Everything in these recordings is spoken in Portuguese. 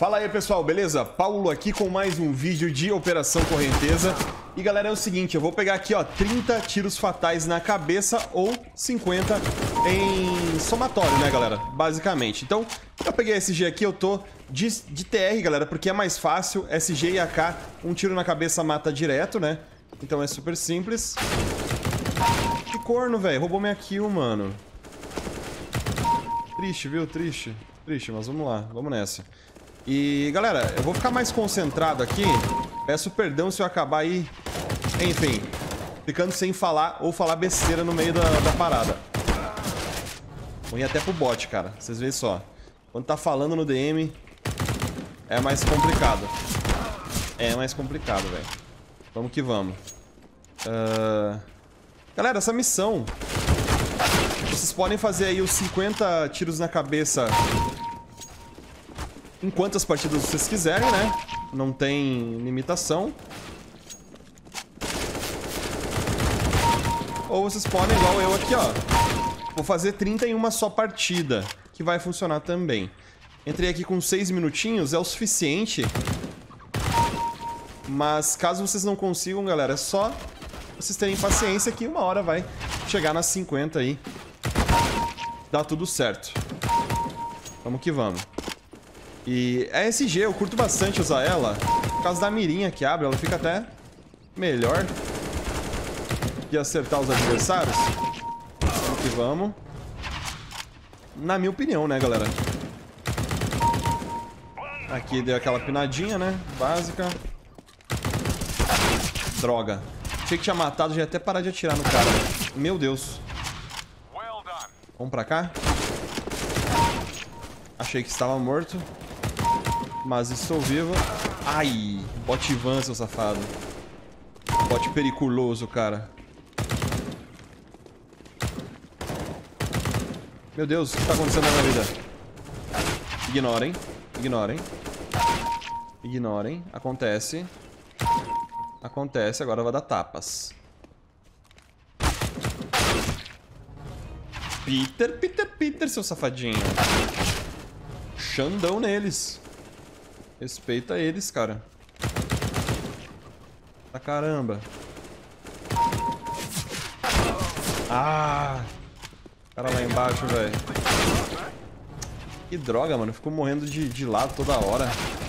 Fala aí pessoal, beleza? Paulo aqui com mais um vídeo de Operação Correnteza. E galera, é o seguinte, eu vou pegar aqui ó 30 tiros fatais na cabeça ou 50 em somatório, né galera? Basicamente. Então, eu peguei SG aqui, eu tô de TR galera, porque é mais fácil. SG e AK, um tiro na cabeça mata direto, né? Então é super simples. Que corno, velho, roubou minha kill, mano. Triste, viu? Triste. Triste, mas vamos lá, vamos nessa. E, galera, eu vou ficar mais concentrado aqui. Peço perdão se eu acabar aí, enfim, ficando sem falar ou falar besteira no meio da parada. Vou ir até pro bot, cara. Vocês veem só. Quando tá falando no DM, é mais complicado. É mais complicado, velho. Vamos que vamos. Galera, essa missão... Vocês podem fazer aí os 50 tiros na cabeça em quantas partidas vocês quiserem, né? Não tem limitação. Ou vocês podem, igual eu aqui, ó. Vou fazer 30 em uma só partida, que vai funcionar também. Entrei aqui com 6 minutinhos, é o suficiente. Mas caso vocês não consigam, galera, é só vocês terem paciência que uma hora vai chegar nas 50 aí. Dá tudo certo. Vamos que vamos. E a SG, eu curto bastante usar ela por causa da mirinha que abre, ela fica até melhor de acertar os adversários. Vamos que vamos. Na minha opinião, né, galera? Aqui deu aquela pinadinha, né? Básica. Droga. Achei que tinha matado, já ia até parar de atirar no cara. Meu Deus. Vamos pra cá. Achei que estava morto. Mas estou vivo. Ai, bot van, seu safado. Bot periculoso, cara. Meu Deus, o que está acontecendo na minha vida? Ignorem. Ignorem. Ignorem. Acontece. Acontece, agora vai dar tapas. Peter, seu safadinho. Xandão neles. Respeita eles, cara. Pra caramba. Ah! Cara lá embaixo, velho. Que droga, mano. Ficou morrendo de lado toda hora.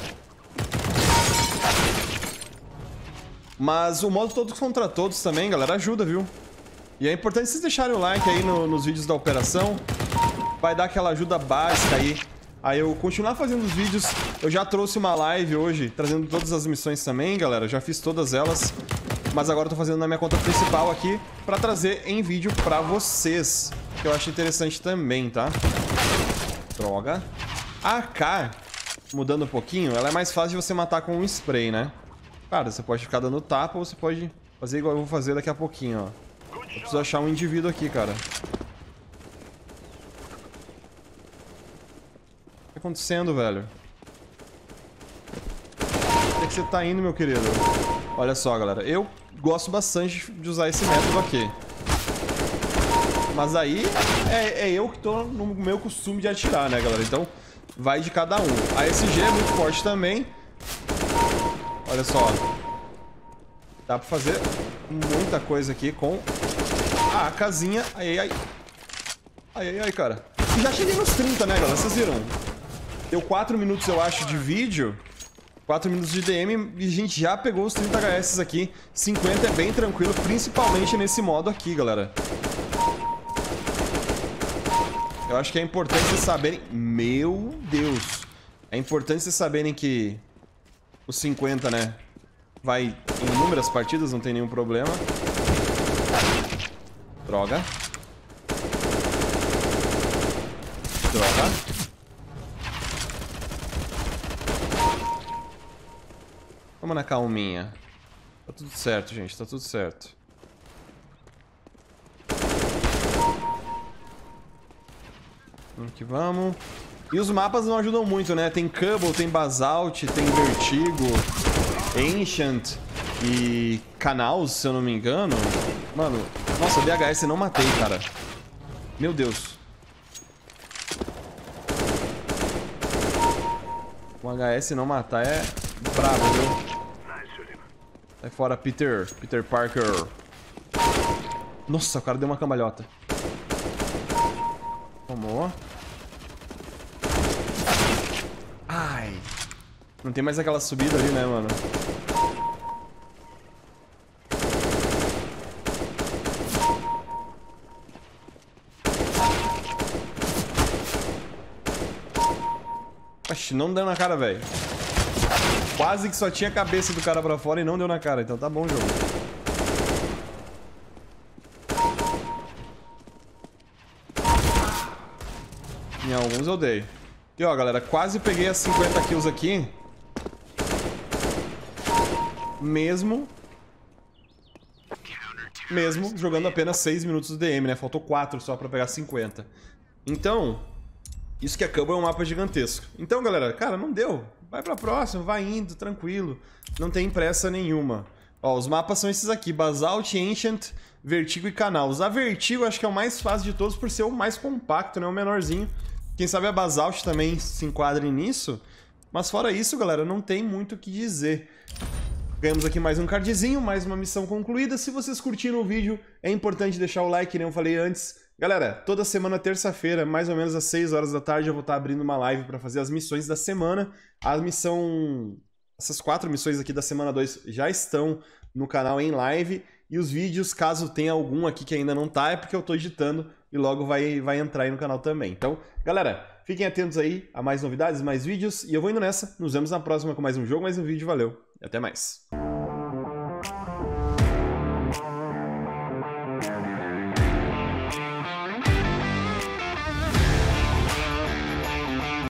Mas o modo todos contra todos também, galera, ajuda, viu? E é importante vocês deixarem o like aí nos vídeos da operação. Vai dar aquela ajuda básica aí. Aí eu continuar fazendo os vídeos. Eu já trouxe uma live hoje, trazendo todas as missões também, galera. Já fiz todas elas. Mas agora eu tô fazendo na minha conta principal aqui pra trazer em vídeo pra vocês. Que eu acho interessante também, tá? Droga. A AK, mudando um pouquinho, ela é mais fácil de você matar com um spray, né? Cara, você pode ficar dando tapa ou você pode fazer igual eu vou fazer daqui a pouquinho, ó. Eu preciso achar um indivíduo aqui, cara. O que tá acontecendo, velho? Onde é que você tá indo, meu querido? Olha só, galera. Eu gosto bastante de usar esse método aqui. Mas aí é eu que tô no meu costume de atirar, né, galera? Então vai de cada um. A SG é muito forte também. Olha só. Dá pra fazer muita coisa aqui com a AKzinha. Ai, ai. Ai, ai, ai, cara. E já cheguei nos 30, né, galera? Vocês viram? Deu 4 minutos, eu acho, de vídeo. 4 minutos de DM e a gente já pegou os 30 HS aqui. 50 é bem tranquilo, principalmente nesse modo aqui, galera. Eu acho que é importante vocês saberem... Meu Deus. É importante vocês saberem que os 50, né, vai em inúmeras partidas, não tem nenhum problema. Droga. Droga. Vamos na calminha. Tá tudo certo, gente. Tá tudo certo. Vamos que vamos. E os mapas não ajudam muito, né? Tem Cubble, tem Basalt, tem Vertigo, Ancient e Canals, se eu não me engano. Mano, nossa, BHS eu não matei, cara. Meu Deus. Um HS não matar é brabo, viu? Sai fora, Peter. Peter Parker. Nossa, o cara deu uma cambalhota. Tomou. Ai. Não tem mais aquela subida ali, né, mano? Oxi, não deu na cara, velho. Quase que só tinha a cabeça do cara pra fora e não deu na cara. Então tá bom o jogo. Em alguns eu dei. E ó, galera, quase peguei as 50 kills aqui. Mesmo jogando apenas 6 minutos do DM, né? Faltou 4 só pra pegar 50. Então, isso que acaba é um mapa gigantesco. Então, galera, cara, não deu. Vai pra próxima, vai indo, tranquilo. Não tem pressa nenhuma. Ó, os mapas são esses aqui. Basalt, Ancient, Vertigo e Canal. Usar Vertigo acho que é o mais fácil de todos por ser o mais compacto, né? O menorzinho. Quem sabe a Basalt também se enquadre nisso. Mas fora isso, galera, não tem muito o que dizer. Ganhamos aqui mais um cardzinho, mais uma missão concluída. Se vocês curtiram o vídeo, é importante deixar o like, como eu falei antes. Galera, toda semana, terça-feira, mais ou menos às 6 horas da tarde, eu vou estar abrindo uma live para fazer as missões da semana. Essas 4 missões aqui da semana 2 já estão no canal em live. E os vídeos, caso tenha algum aqui que ainda não tá, é porque eu tô editando e logo vai entrar aí no canal também. Então, galera, fiquem atentos aí a mais novidades, mais vídeos. E eu vou indo nessa. Nos vemos na próxima com mais um jogo, mais um vídeo. Valeu e até mais.